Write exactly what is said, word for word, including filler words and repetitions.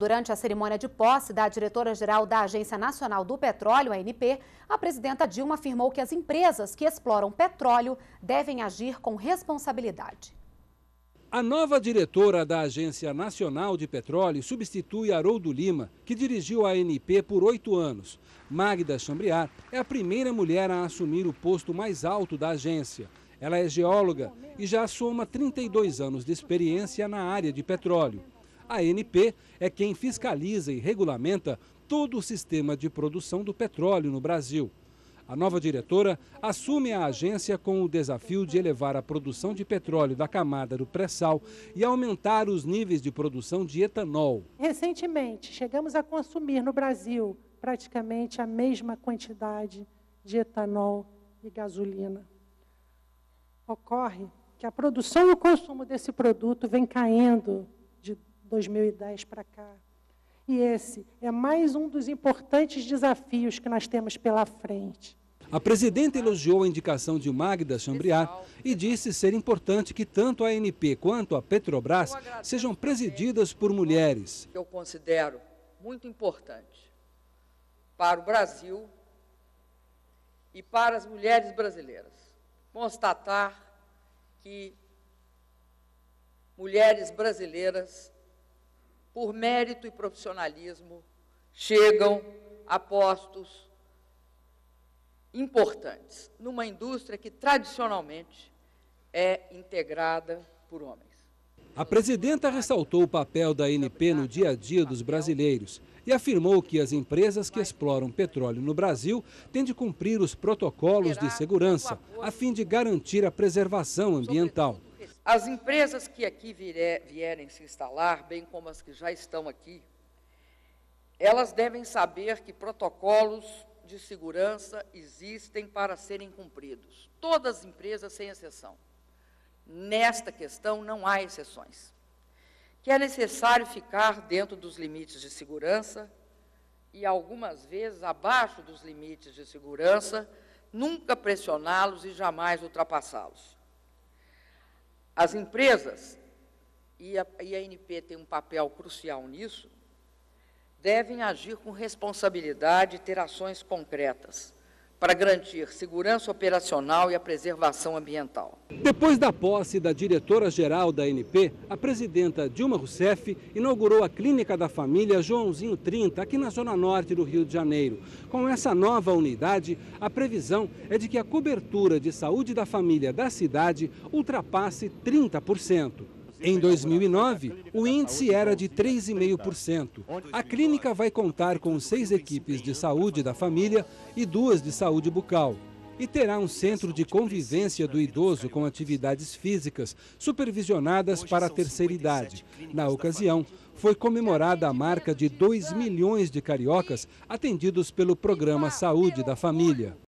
Durante a cerimônia de posse da diretora-geral da Agência Nacional do Petróleo, A N P, a presidenta Dilma afirmou que as empresas que exploram petróleo devem agir com responsabilidade. A nova diretora da Agência Nacional de Petróleo substitui Haroldo Lima, que dirigiu a ANP por oito anos. Magda Chambriard é a primeira mulher a assumir o posto mais alto da agência. Ela é geóloga e já soma trinta e dois anos de experiência na área de petróleo. A ANP é quem fiscaliza e regulamenta todo o sistema de produção do petróleo no Brasil. A nova diretora assume a agência com o desafio de elevar a produção de petróleo da camada do pré-sal e aumentar os níveis de produção de etanol. Recentemente, chegamos a consumir no Brasil praticamente a mesma quantidade de etanol e gasolina. Ocorre que a produção e o consumo desse produto vem caindo de dois mil e dez para cá. E esse é mais um dos importantes desafios que nós temos pela frente. A presidenta elogiou a indicação de Magda Chambriard e disse ser importante que tanto a ANP quanto a Petrobras sejam presididas por mulheres. Eu considero muito importante para o Brasil e para as mulheres brasileiras constatar que mulheres brasileiras, por mérito e profissionalismo, chegam a postos importantes numa indústria que tradicionalmente é integrada por homens. A presidenta ressaltou o papel da ANP no dia a dia dos brasileiros e afirmou que as empresas que exploram petróleo no Brasil têm de cumprir os protocolos de segurança a fim de garantir a preservação ambiental. As empresas que aqui vierem se instalar, bem como as que já estão aqui, elas devem saber que protocolos de segurança existem para serem cumpridos. Todas as empresas, sem exceção. Nesta questão, não há exceções. Que é necessário ficar dentro dos limites de segurança e, algumas vezes, abaixo dos limites de segurança, nunca pressioná-los e jamais ultrapassá-los. As empresas, e a, e a ANP tem um papel crucial nisso, devem agir com responsabilidade e ter ações concretas para garantir segurança operacional e a preservação ambiental. Depois da posse da diretora-geral da ANP, a presidenta Dilma Rousseff inaugurou a Clínica da Família Joãozinho trinta, aqui na zona norte do Rio de Janeiro. Com essa nova unidade, a previsão é de que a cobertura de saúde da família da cidade ultrapasse trinta por cento. Em dois mil e nove, o índice era de três vírgula cinco por cento. A clínica vai contar com seis equipes de saúde da família e duas de saúde bucal. E terá um centro de convivência do idoso com atividades físicas, supervisionadas para a terceira idade. Na ocasião, foi comemorada a marca de dois milhões de cariocas atendidos pelo programa Saúde da Família.